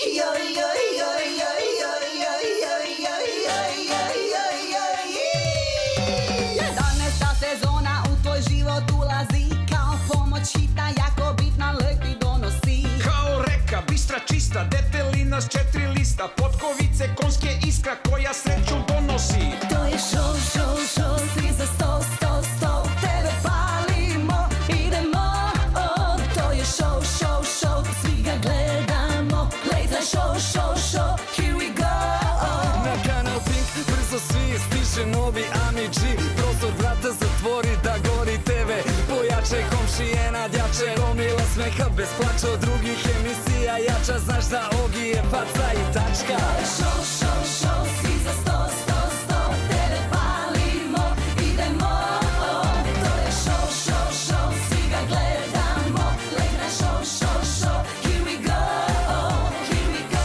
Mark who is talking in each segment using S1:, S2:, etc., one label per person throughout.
S1: Sezona u tvoj život ulazi kao pomoć hita, jako bitna lek ti donosi.
S2: Kao reka, bistra, čista, detelina s 4 lista, potkovice, konske iskra koja sreću donosi.
S1: To je show, show, show, svi za 100, 100, 100, tebe palimo, idemo. To je show, show, show, svi ga gledamo, late night show, show, show, here we go.
S3: Na Kanal Pink brzo svi stiže novi Amidži, prozor vrata zatvori da gori TV, pojače komšije nadjače, gomila smeha bez plaća od drugih emisija jača, znaš da Ogi je faca i tačka.
S1: Show, show, show, svi za 100, 100, 100, tebe palimo, idemo. To je show, show, show, svi ga gledamo, late night show, show, show, here we go, here we go.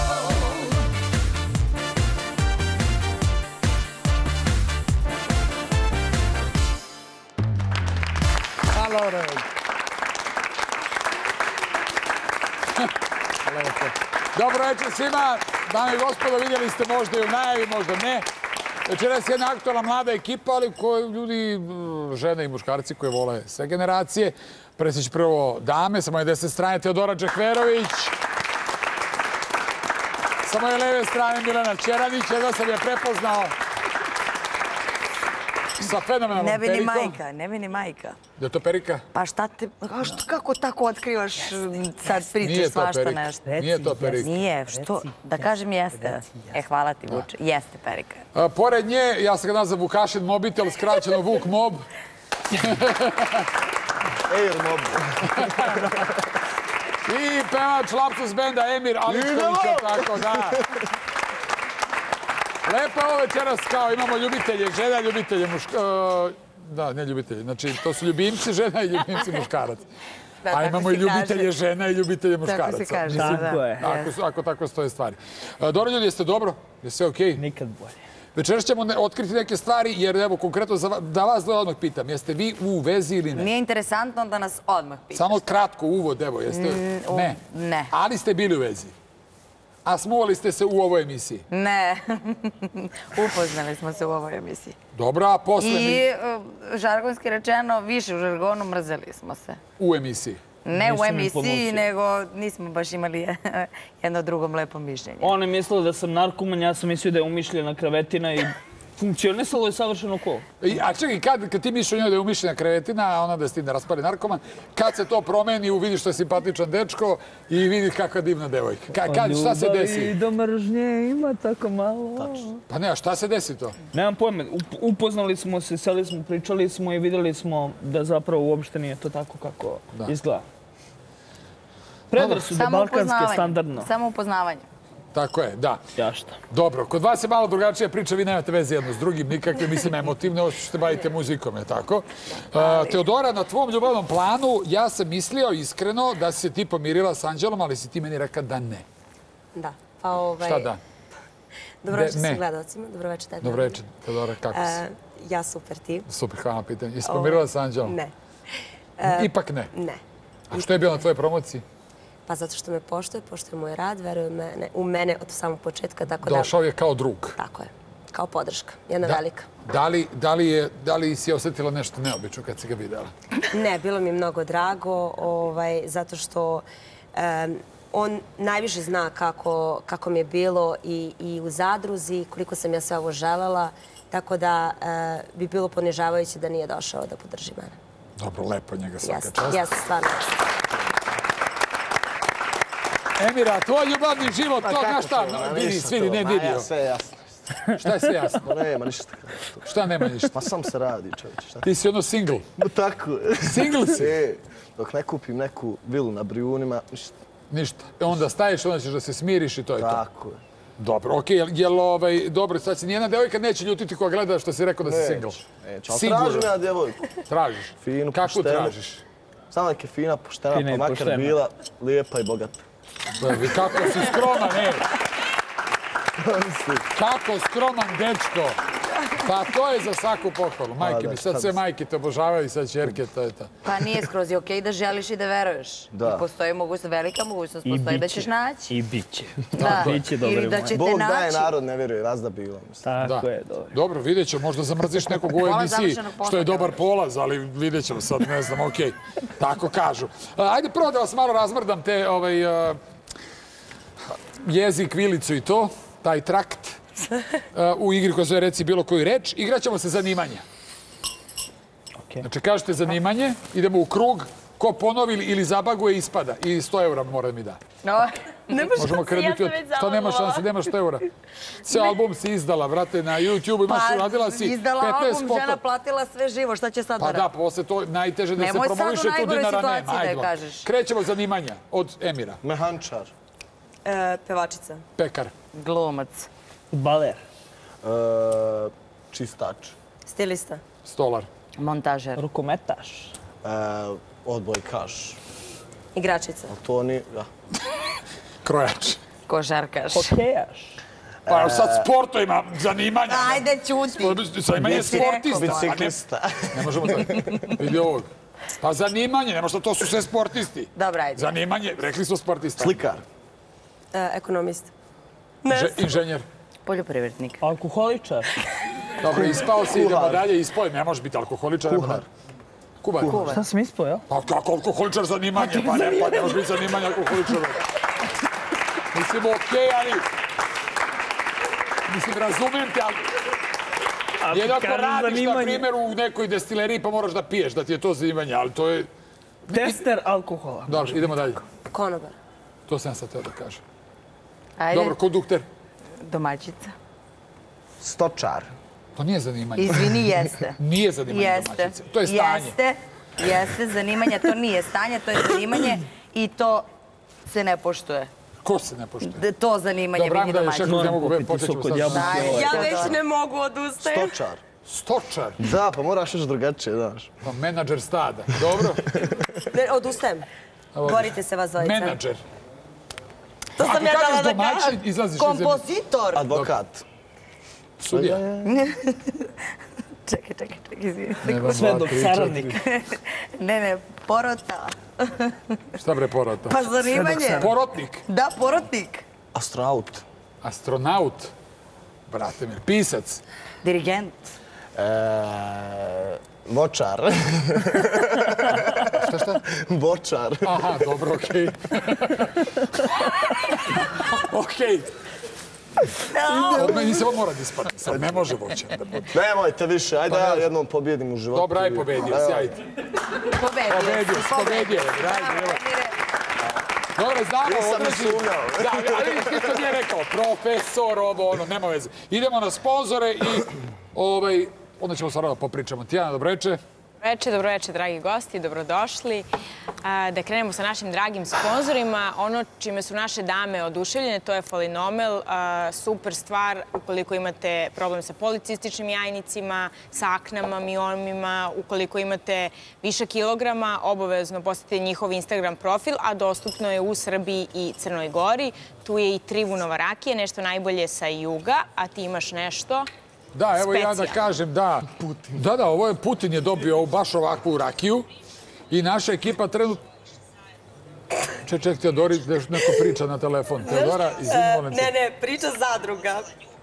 S4: Allora. Dobro večer svima. Dame i gospodo, vidjeli ste možda i u najavi, možda ne. Večeras je jedna aktualna mlada ekipa, ali koji ljudi, žene i muškarci koji vole sve generacije. Presjeći prvo dame, sa moje desne strane Teodora Džehverović. Sa moje leve strane Milena Čeranić, jedno sam je prepoznao. Sa fenomenalnom
S5: Ne bi
S4: perikom.
S5: ni majka, ne bi ni majka.
S4: Je to perika?
S5: Pa šta te, kako tako otkrivaš sad pričaš svašta nešto?
S4: Nije to perika.
S5: Nije, što? Da kažem jeste. Hvala ti Vuče, jeste perika.
S4: Pored nje, ja sam ga nazvam Vukašin mobitel, skraćeno Vuk Mob.
S6: Air Mob.
S4: I pevač Lapsus benda Emir Aličkovića, tako da. Lepo je ovo večeras, kao imamo ljubitelje žena, ljubitelje da, ne ljubitelji, znači to su ljubimci žena i ljubimci muškarac. A imamo i ljubitelje žena i ljubitelje muškaraca.
S5: Tako se kaže,
S4: Ako tako stoje stvari. Dobro ljudi, jeste dobro? Je sve okej?
S7: Nikad bolje.
S4: Večeras ćemo otkriti neke stvari, jer evo konkretno da vas dvoje odmah pitam, jeste vi u vezi ili ne?
S5: Nije interesantno da nas odmah pitaš.
S4: Samo kratko uvod, evo, jeste? Ne.
S5: Ne.
S4: Ali ste bili u vezi? A smuvali ste se u ovoj emisiji?
S5: Ne. Upoznali smo se u ovoj emisiji.
S4: Dobro, a posle...
S5: I žargonski rečeno, više u žargonu mrzeli smo se.
S4: U emisiji?
S5: Ne u emisiji, nego nismo baš imali jedno drugom lepo mišljenje.
S7: Ona je mislila da sam narkoman, ja sam mislio da je umišljena krevetina i funkcionisalo je savršeno ko.
S4: A čekaj, kad ti misliš o njoj da je umišljena krevetina, a ona da se ti ne raspali narkoman, kad se to promeni, uvidiš što je simpatičan dečko i vidiš kakva divna devojka. Šta se desi?
S7: Ljubavi do mržnje ima tako malo.
S4: Pa ne, a šta se desi to?
S7: Nemam pojma, upoznali smo se, seli smo, pričali smo i vidjeli smo da zapravo uopšte nije to tako kako izgleda. Predrasude balkanske standardno.
S5: Samo upoznavanje.
S4: Tako je, da.
S7: Ja šta?
S4: Dobro, kod vas je malo drugačija priča, vi nemate veze jedno s drugim, nikakve, mislim, emotivne, ovo što se bavite muzikom, je tako? Teodora, na tvom ljubavnom planu, ja sam mislio iskreno da si se ti pomirila s Anđelom, ali si ti meni rekla da ne.
S8: Da, pa
S4: Šta da?
S8: Dobro večer svim gledalcima, dobro večer Teodora.
S4: Dobro večer, Teodora, kako si?
S8: Ja super, ti?
S4: Super, hvala na pitanju. Jesi pomirila s Anđelom?
S8: Ne.
S4: Ipak ne?
S8: Ne.
S4: A što je bilo na tvojoj promociji?
S8: Pa zato što me poštuje moj rad, veruje u mene od samog početka, tako da...
S4: Došao je kao drug.
S8: Tako je, kao podrška, jedna velika.
S4: Da li si osjetila nešto neobično kad si ga videla?
S8: Ne, bilo mi mnogo drago, zato što on najviše zna kako mi je bilo i u zadruzi, koliko sam ja sve ovo želela, tako da bi bilo ponižavajuće da nije došao da podrži mene.
S4: Dobro, lepo njega svaka čast.
S8: Jeste, stvarno.
S4: Emira, tvoj ljubavni život, to znaš šta? Vidi, ne vidio.
S6: Sve je jasno.
S4: Šta je sve jasno?
S6: Nema ništa.
S4: Šta nema ništa?
S6: Pa sam se radi, čovječe.
S4: Ti si ono single?
S6: Tako je.
S4: Single si?
S6: Dok ne kupim neku vilu na Brijunima, ništa.
S4: Ništa. Onda staješ, onda ćeš da se smiriš i to je to.
S6: Tako je.
S4: Dobro, okej, dobro, sad si nijedna devojka neće ljutiti koja gleda što si rekao da si single.
S6: Neće, ali tražim ja djevojku.
S4: Tražiš?
S6: Finu,
S4: Kakvu tražiš?
S6: Samo neka je fina, poštena, pa makar bila lijepa i bogata.
S4: Kako si skroman, Kako skroman dečko. Pa to je za svaku pohvalu. Majke mi, sad sve majke te obožavaju i sad čerke, to je to.
S5: Pa nije skroz i okej da želiš i da veruješ. I postoji mogućnost, velika mogućnost, postoji da ćeš naći.
S7: I bit će.
S5: Da,
S7: Biće, dobro
S5: ili da ćete
S6: Bog daje,
S5: naći.
S6: narod ne vjeruje, razda bilo.
S7: Tako je, dobro.
S4: Dobro, vidjet ćemo, možda zamrziš nekog u emisiji, što je dobar polaz, ali vidjet ćemo sad, ne znam, okej. Tako kažu. Ajde prvo da vas malo razmrdam te jezik, vilicu i to, taj trakt u igri koja zove reci bilo koju reč. Igraćemo se zanimanja. Znači, kažete zanimanje, idemo u krug, ko ponovi ili zabaguje ispada. I 100 eura mora da mi da. Možemo krenuti od... Što nema šanse, nema 100 eura. Sve album si izdala, vrate, na YouTube, imaš uradila si 15
S5: izdala album, žena platila sve živo, šta će sad da radi?
S4: Pa da, posle to najteže da se promoviše, tu dinara nema. Ajde, krećemo zanimanja od Emira.
S6: Mehančar.
S8: Pevačica.
S4: Pekar.
S5: Glumac.
S7: Baler.
S6: Čistač.
S8: Stilista.
S4: Stolar.
S5: Montažer.
S7: Rukometaš.
S6: Odbojkaš.
S8: Igračica.
S6: To ni...
S4: Krojač.
S5: Košarkaš.
S7: Hokejaš.
S4: Pa sad sporto ima zanimanja.
S5: Ajde, ćuti.
S4: Zanimanje je sportista.
S6: Biciklista.
S4: Ne možemo tako. Vidi ovog. Pa zanimanje, nema što, to su sve sportisti.
S5: Dobra, ajde.
S4: Zanimanje, rekli smo sportista.
S6: Slikar.
S8: Ekonomist.
S4: Inženjer.
S5: Poljoprivrednik.
S7: Alkoholičar.
S4: Dobro, ispao si, idemo dalje, ispao je. Ne može biti alkoholičar. Kuhar. Kuhar.
S7: Šta sam ispao, ja?
S4: Pa kako alkoholičar zanimanje? Pa ne može biti zanimanje alkoholičara. Mislim, okej, ali... Mislim, razumijem te, ali... Jednako radiš, na primjer, u nekoj destileriji, pa moraš da piješ, da ti je to zanimanje, ali to je...
S7: Tester alkohola.
S4: Dobro, idemo dalje.
S8: Konobar.
S4: To sam sad teo da kažem.
S5: Ajde.
S4: Dobro, kondukter.
S5: Domaćica.
S6: Stočar.
S4: To nije zanimanje.
S5: Izvini, jeste.
S4: Nije zanimanje domaćice. To je stanje.
S5: Jeste, zanimanje, to nije stanje, to je zanimanje i to se ne poštuje.
S4: Ko se ne poštuje?
S5: To zanimanje vidi domaćice.
S4: Ne mogu počećemo sad.
S8: Ja već ne mogu odustajem.
S6: Stočar.
S4: Stočar?
S6: Da, pa moraš još drugačije, znaš.
S4: Pa menadžer stada. Dobro.
S8: Ne, odustajem. Borite se vas dvojica.
S4: Menadžer.
S8: To sam ja dala da
S4: domaćin, izlaziš iz
S8: kompozitor.
S6: Advokat.
S4: Sudija.
S5: Čekaj, izvini.
S7: Svedok, saradnik.
S5: Ne, porota.
S4: Šta bre porota?
S5: Pa zanimanje.
S4: Porotnik.
S5: Da, porotnik.
S6: Astronaut.
S4: Astronaut. Brate mi, pisac.
S5: Dirigent.
S6: Vočar.
S4: Šta?
S6: Vočar.
S4: Aha, dobro, okej. Okej. Od meni se ovo mora da ispadne. Sad ne može voćan da bude.
S6: Nemojte više, ajde ja jednom pobjedim u životu.
S4: Dobra, aj pobedio si, ajde. Pobedio. Dobro, znamo, odreći... Da, ali vidiš, ti to nije rekao. Profesor, ovo, ono, nema veze. Idemo na sponzore i onda ćemo stvarno da popričamo. Tijana, dobroveče.
S9: Dobroveče, dragi gosti, dobrodošli. Da krenemo sa našim dragim sponzorima. Ono čime su naše dame oduševljene, to je Folinomel. Super stvar ukoliko imate problem sa policističnim jajnicima, sa aknama, miomima, ukoliko imate više kilograma, obavezno posetite njihov Instagram profil, a dostupno je u Srbiji i Crnoj Gori. Tu je i Trivunova rakija, nešto najbolje sa juga, a ti imaš nešto...
S4: Da, evo ja da kažem, da. Da, ovo je Putin je dobio baš ovakvu rakiju i naša ekipa trenutno... Ček, Teodori, neko priča na telefon. Teodora, izvini, molim te.
S8: Ne, priča zadruga.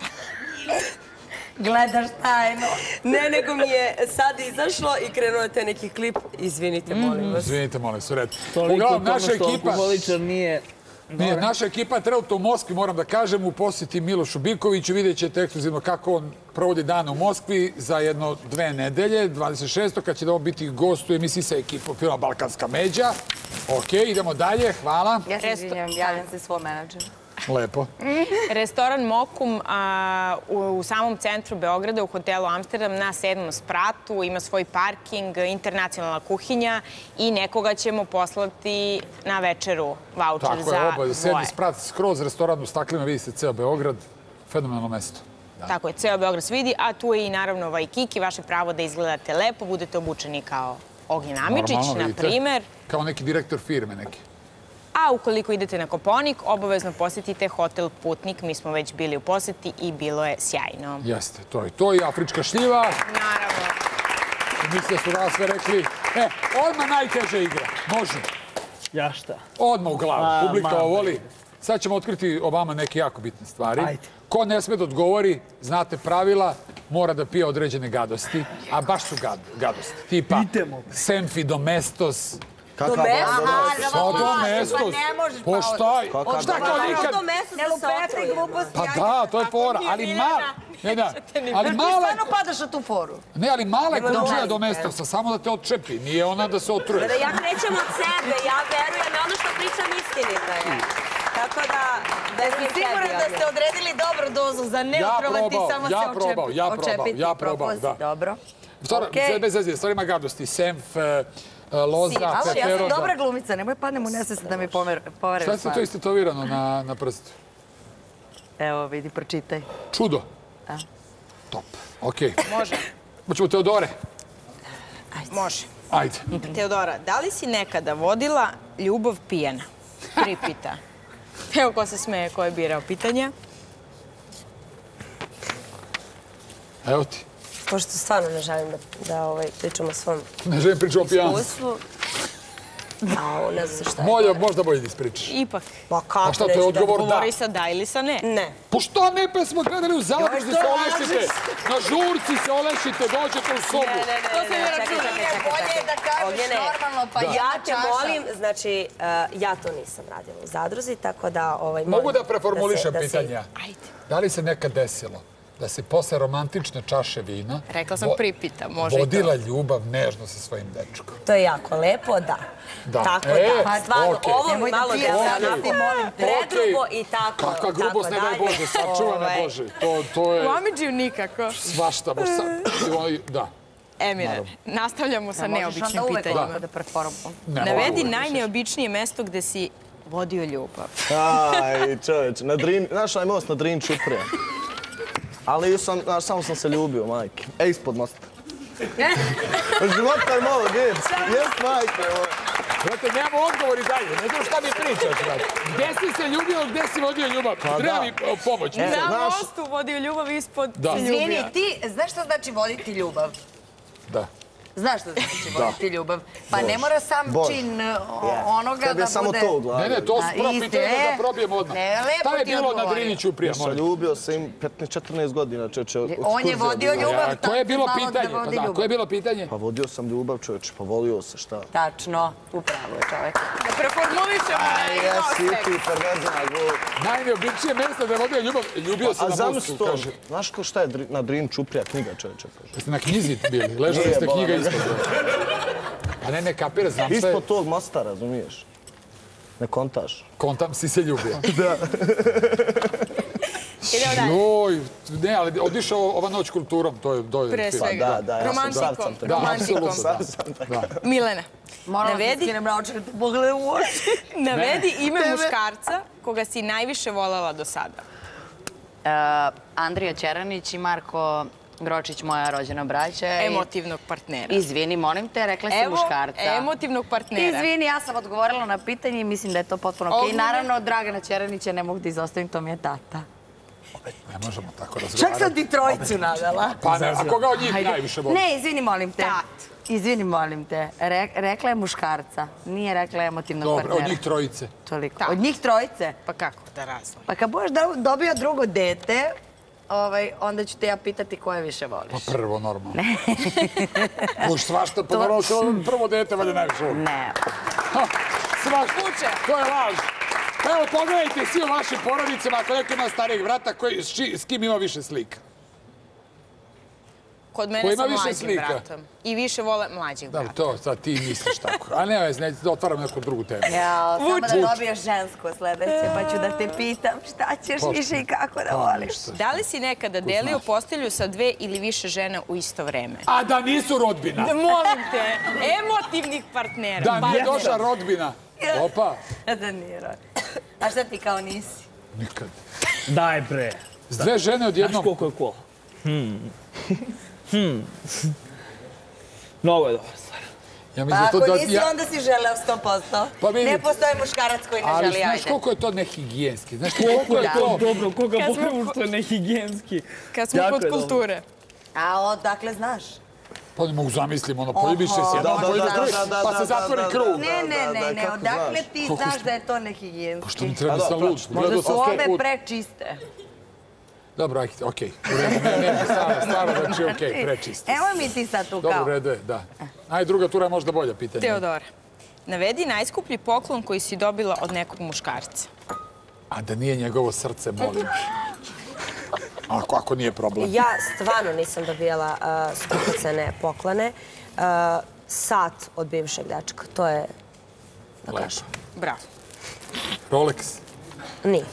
S5: Gledaš tajno.
S8: Ne, nego mi je sad izašlo i krenuo te neki klip. Izvinite, molim vas.
S4: Izvinite, molim se, red.
S7: Toliko tome što alkoholičar nije...
S4: Naša ekipa je trenutno u Moskvi, moram da kažem, u posjeti Milošu Bikoviću. Vidjet ćete ekskluzivno kako on provodi dan u Moskvi za 1-2 nedelje, 26. kad će da on biti gost u emisiji sa ekipom filma Balkanska međa. Ok, idemo dalje, hvala.
S5: Ja se izvinjam, javljam se svom menadžeru.
S4: Lepo.
S9: Restoran Mokum u samom centru Beograda, u hotelu Amsterdam, na 7. spratu, ima svoj parking, internacionalna kuhinja i nekoga ćemo poslati na večeru vaučer za dvoje.
S4: Tako je, 7. sprat, skroz restoran u staklima, vidite ceo Beograd, fenomenalno mesto.
S9: Tako je, ceo Beograd se vidi, a tu je i naravno Waikiki, vaše pravo da izgledate lepo, budete obučeni kao Ognjen Amidžić, na primer.
S4: Kao neki direktor firme neki.
S9: A ukoliko idete na Kopaonik, obavezno posjetite hotel Putnik. Mi smo već bili u posjeti i bilo je sjajno.
S4: Jeste, to je to i afrička šljiva.
S9: Naravno.
S4: Mislim da su vas sve rekli. Odmah najteža igra. Može.
S7: Ja šta?
S4: Odmah u glavu. Publika ovo voli. Sad ćemo otkriti o vama neke jako bitne stvari. Ko ne sme da odgovori, znate pravila, mora da pije određene gadosti. A baš su gadosti. Tipa Senfi Domestos.
S6: Kakav
S4: Domestos? Po šta? Šta kao nikad?
S5: Ne lupete gluposti.
S4: Pa da, to je fora. Ali mala... Ali
S5: Ti
S4: mala...
S5: stvarno padaš na tu foru.
S4: Ne, ali mala je količina Domestosa, samo da te odčepi. Nije ona da se otruje.
S8: Ja krećem od sebe, ja verujem, ono što pričam istinito je. Tako da...
S5: Siguran da ste odredili dobru dozu za neotrovati, samo se očepiti.
S4: Ja probao, da.
S5: Dobro.
S4: Bez veze, stvarima gadosti. Senf, loza, pepero.
S5: Ja sam dobra glumica, nemoj padnem u nesvest da mi poverim.
S4: Šta ste to istetovirano na prstu?
S5: Evo, vidi, pročitaj.
S4: Čudo. Top. Okej.
S9: Može.
S4: Hoćemo Teodore?
S9: Može.
S4: Ajde.
S9: Teodora, da li si nekada vodila ljubav pijana? Pripita. Evo ko se smeje, ko je birao pitanja.
S4: Evo ti.
S8: Pošto stvarno ne želim da pričam o svom
S4: Ne želim pričati o pijanstvu.
S8: iskustvu. Ne znam šta je.
S4: Molja, možda bolje da ispričaš.
S9: Ipak.
S8: Pa kako
S4: A šta, to je odgovor da?
S9: Govori sa da ili sa ne.
S8: Ne.
S4: Po što ne, pa smo gledali u zadruzi se olešite. Na žurci se olešite, dođete u sobu.
S8: To se ne računa.
S5: Bolje je da kažeš normalno, pa
S8: Ja te molim, znači, ja to nisam radila u zadruzi, tako da...
S4: Mogu da preformulišem pitanja?
S9: Ajde.
S4: Da li se nekad desilo da se posle romantične čaše vina
S9: Rekla sam pripita, može i to.
S4: vodila ljubav nežno sa svojim dečkom?
S8: To je jako lepo, da. Tako da, stvarno, ovo mi malo predrugo i tako.
S4: Kakva grubost, ne daj Bože, sačuva me Bože. To je
S9: U Amidžiju nikako.
S4: svašta, baš sad. Da.
S9: Emire, nastavljamo sa neobičnim pitanjima. Navedi najneobičnije mesto gde si vodio ljubav.
S6: Aj, čoveč, znaš onaj most na Drin Čuprija? Ali samo sam se ljubio, majke. Ispod mosta. Života je malo, gdje? Jes, majke.
S4: Znate, nemamo odgovor i dalje. Ne znam šta mi pričaš, brate. Gde si se ljubio, gde si vodio ljubav? Treba mi pomoć.
S9: Na mostu vodio ljubav, ispod se ljubio.
S5: Izvini, ti znaš što znači voditi ljubav?
S4: Da.
S5: Znaš što znači voditi ljubav? Pa ne mora sam čin onoga da bude...
S6: Tebi je samo to u glavi.
S4: Ne, to su prvo pitanje da probijem odmah. Šta je bilo na Drini Ćuprija?
S6: Ljubio se im 15-14 godina, čoveče.
S5: On je vodio ljubav,
S4: Koje je bilo pitanje? Koje je bilo pitanje?
S6: Pa vodio sam ljubav, čoveče, pa volio se, šta?
S5: Tačno, upravo je čovek.
S9: Da preformulišemo
S4: Najneobičnije mjesto da je vodio ljubav, ljubio se na mostu, kaže.
S6: Znaš ko šta je na Drin Čuprija knjiga, čoveče?
S4: Jeste na knjizi bili, ležali ste knjiga ispod. Pa ne kapira, znam šta je.
S6: Ispod tog mosta, razumiješ? Ne kontaš.
S4: Kontam si se ljubio.
S6: Da.
S9: Idemo dalje.
S4: Joj, ne, ali odišao ova noć kulturom, to je
S9: Pre svega. Romantikom. Milena.
S5: Moram da skinem naočare da pogledam u oči.
S9: Navedi ime muškarca koga si najviše voljela do sada.
S5: Andrija Ćeranić i Marko Gročić, moja rođena braća.
S9: Emotivnog partnera.
S5: Izvini, molim te, rekla si muškarca.
S9: Evo, emotivnog partnera.
S5: Izvini, ja sam odgovorila na pitanje i mislim da je to potpuno okej. Naravno, Dragana Ćeranića ne mogu da izostavim, to mi je tata.
S4: Ne možemo tako razgovarati.
S5: Čak sam ti trojicu navela.
S4: Pa ne, a koga od njih najviše voli?
S5: Ne, izvini, molim te. Izvini, molim te. Rekla je muškarca, nije rekla emotivnog partnera.
S4: Dobro, od njih trojice.
S5: Toliko. Od njih trojice?
S9: Pa kako da razvoj?
S5: Pa kad budeš dobio drugo dete, onda ću te ja pitati koje više voliš.
S4: Pa prvo, normalno. Ne. Boš svašta, pa normalno prvo dete valje najviše voli.
S5: Ne.
S4: Svašta, to je laž. Evo, pogledajte svi u vašim porodicama, ako neko ima starijeg vrata, s kim ima više slika.
S9: Kod mene sa mlađim bratom. I više vole mlađih brata.
S4: Da, to sad ti misliš tako. A ne, da otvaram neku drugu temu.
S5: Jao, samo da dobiješ žensko sledeće, pa ću da te pitam šta ćeš više i kako da voliš.
S9: Da li si nekada delio postelju sa 2 ili više žena u isto vreme?
S4: A da nisu rodbina?
S9: Molim te, emotivnih partnera.
S4: Da nije došla rodbina. Opa.
S5: Da nije rodbina. A šta ti kao nisi?
S4: Nikad.
S7: Daj bre.
S4: S 2 žene odjednom.
S7: Znaš koliko je cool? Mnogo je dobra stvar.
S4: Ja
S5: Pa
S4: mislim
S5: ako
S4: to
S5: nisi, onda si želeo 100%.
S4: Pa vidi.
S5: Ne postoji muškarac koji ne
S4: Ali
S5: želi,
S4: znaš
S5: ajde.
S4: koliko je to nehigijenski? Znaš koliko je to...
S7: Dobro, koga pogledamo što je nehigijenski.
S9: Kad smo kod kulture.
S5: A odakle znaš?
S4: Pa ne mogu zamislim, poljubiš se s jednom, pa se zatvori krug.
S5: Ne, odakle ti znaš da je to nehigijenski?
S4: Pa što mi treba sam lud?
S5: Možda su ove prečiste.
S4: Dobro, okej. Ne, stvarno, znači okej, prečiste.
S5: Evo mi ti sad tu kao.
S4: Dobro, redu je, da. Ajde, druga tura je možda bolja pitanja.
S9: Teodora, navedi najskuplji poklon koji si dobila od nekog muškarca.
S4: A da nije njegovo srce, molim. Ako nije problem.
S8: Ja stvarno nisam dobijala skupocene poklone. Sat od bivšeg dečka, to je, da kažem.
S9: Bravo.
S4: Rolex?
S8: Nije.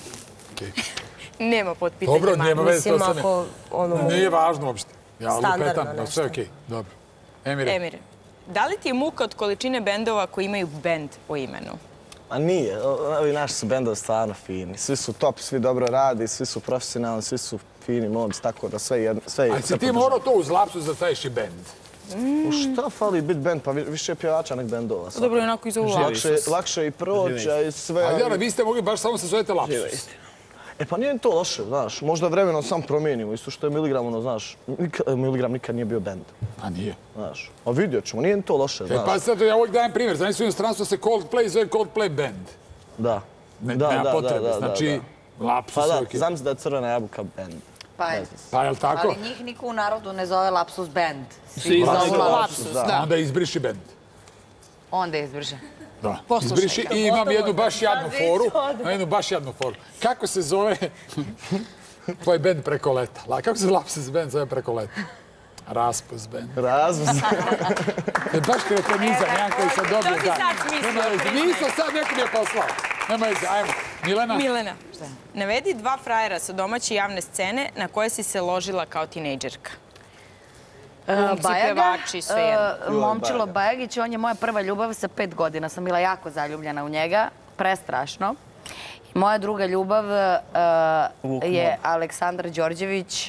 S9: Nema pod pitanje.
S4: Dobro, nema veze, to
S8: Mislim, ako
S4: nije važno uopšte. Ja lupetam,
S8: standardno
S4: sve
S8: nešto.
S4: okej, dobro. Emire.
S9: Emire, da li ti je muka od količine bendova koji imaju bend po imenu?
S6: A nije, ovi naši su bendovi stvarno fini. Svi su top, svi dobro radi, svi su profesionalni, svi su fini momci, tako da sve je...
S4: A si ti morao to uz lapsu da staviš i bend?
S6: U šta fali bit bend? Pa više je pjevača nek bendova.
S9: Dobro, je onako iz ovu
S6: Lakše i proći, a i sve...
S4: A Dijana, vi ste mogli baš samo se zovete lapsus.
S6: E pa nije to loše, znaš. Možda vremenom sam promijenimo. Isto što je Miligram, ono, znaš. Miligram nikad nije bio bend.
S4: A nije.
S6: Znaš. A vidjet ćemo, nije to loše, znaš.
S4: E pa sad, ja uvijek dajem primjer. Znači, u inostranstvu se Coldplay zove Coldplay band.
S6: Da.
S4: Nema potrebe, znači, lapsus
S6: Pa
S4: je
S6: da,
S4: okej.
S6: znam da je Crvena jabuka bend.
S4: Pa je li tako?
S5: Ali njih niko u narodu ne zove Lapsus Band.
S7: Svi
S5: zovu
S7: Lapsus, da.
S4: Onda izbriši bend.
S5: Onda izbrže.
S4: Da. Izbriši i imam jednu baš jadnu foru. Kako se zove tvoj bend preko leta? Kako se lapsus bend zove preko leta? Raspus bend.
S6: Raspus.
S4: Baš kretenizam, jedan koji sam dobio.
S9: To si sad smislio.
S4: Nisam sad, neko mi je poslao. Nema veze, ajmo. Milena?
S9: Milena, navedi 2 frajera sa domaće javne scene na koje si se ložila kao tinejdžerka. Glumci, pevači, sve jedno.
S5: Momčilo Bajagić, on je moja prva ljubav sa 5 godina. Sam bila jako zaljubljena u njega, prestrašno. Moja druga ljubav je Aleksandar Đorđević,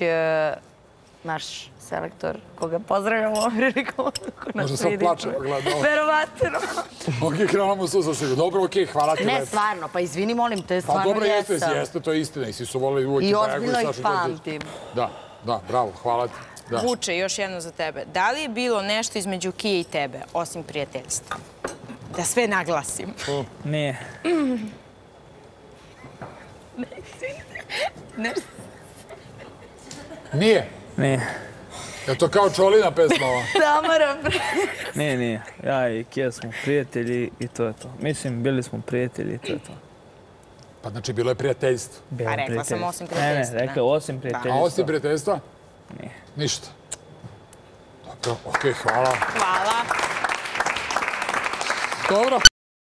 S5: naš selektor, koga pozdravljamo ovom prilikom.
S4: Možda sam plače pogledao.
S5: Verovatno.
S4: Okej, krenula mu suza sigurno. Dobro, okej, hvala ti.
S5: Ne, stvarno, pa izvini, molim te,
S4: Pa
S5: stvarno
S4: dobro,
S5: jesam.
S4: jeste, to je istina. I svi su volili uvijek
S5: I
S4: Bajagu
S5: ozbiljno ih
S4: Sašu Đorđevića.
S5: pamtim.
S4: Da, bravo, hvala ti.
S9: Vuče, još jedno za tebe. Da li je bilo nešto između Kije i tebe, osim prijateljstva? Da sve naglasim.
S7: Nije.
S4: Nije?
S7: Nije.
S4: Je to kao Čolina pesma ova?
S5: Tamara,
S7: Nije. Ja i Kija smo prijatelji i to je to. Mislim, bili smo prijatelji i to je to.
S4: Pa znači, bilo je prijateljstvo.
S9: A rekla sam osim prijateljstva.
S7: Ne, rekla osim prijateljstva.
S4: A osim prijateljstva?
S7: Nije.
S4: Ništa. Dobro, okej, hvala.
S9: Hvala.
S4: Dobro.